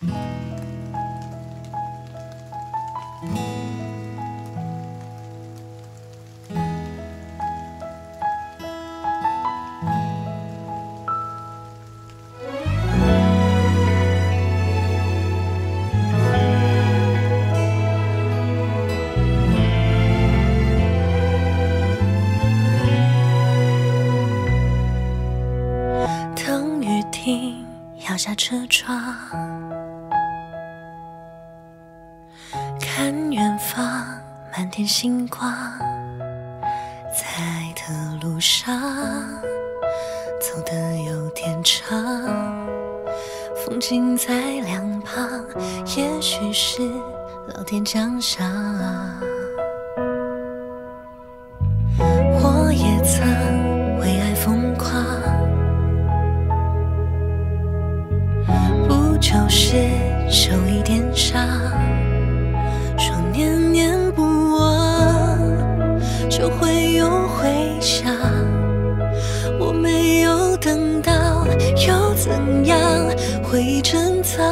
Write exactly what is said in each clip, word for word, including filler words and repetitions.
摇下车窗，看远方满天星光，在的路上走得有点长，风景在两旁，也许是老天奖赏。我也曾为爱疯狂，就是受一点伤，说念念不忘，就会有回响。我没有等到，又怎样会珍藏？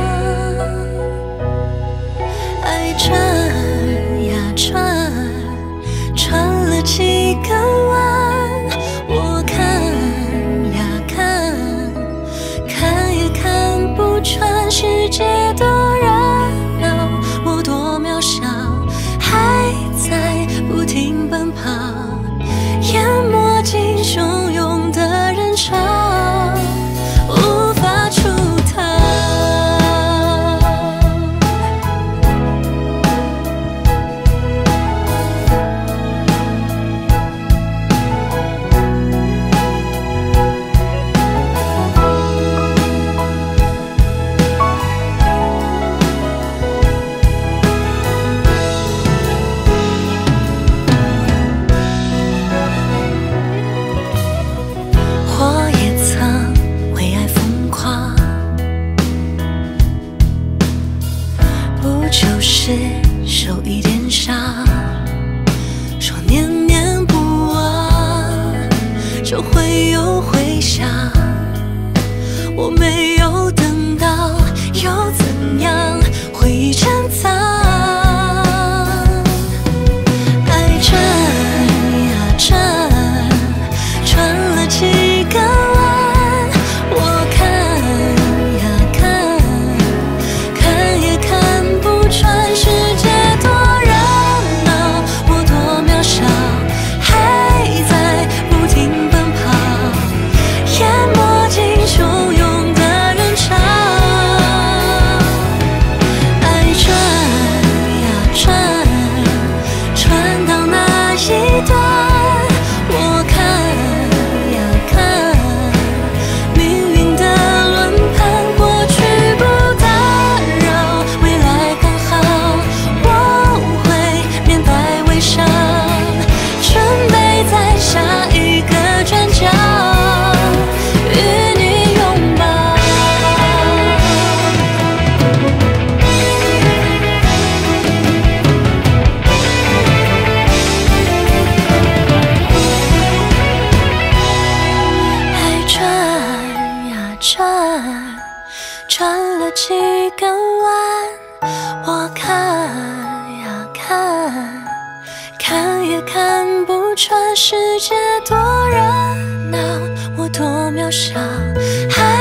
爱转呀转，转了几个弯，我看呀看，看也看不穿世界的热闹，我多渺小，还在不停奔跑，淹没进汹涌的人潮，无法出逃。就是受一点伤，说念念不忘，就会有回响。我没有等到，又怎样会珍藏？爱转呀转，转了几个弯，我看呀看，看也看不穿世界多热闹，我多渺小，还在不停奔跑，淹没进汹涌的人潮。爱转呀转，转到那一端，我看呀看，命运的轮盘，过去不打扰，未来刚好，我会面带微笑，准备在下一个转角与你拥抱。爱转呀转，转了几个弯，我看呀看，看也看不穿世界多热闹，我多渺小，还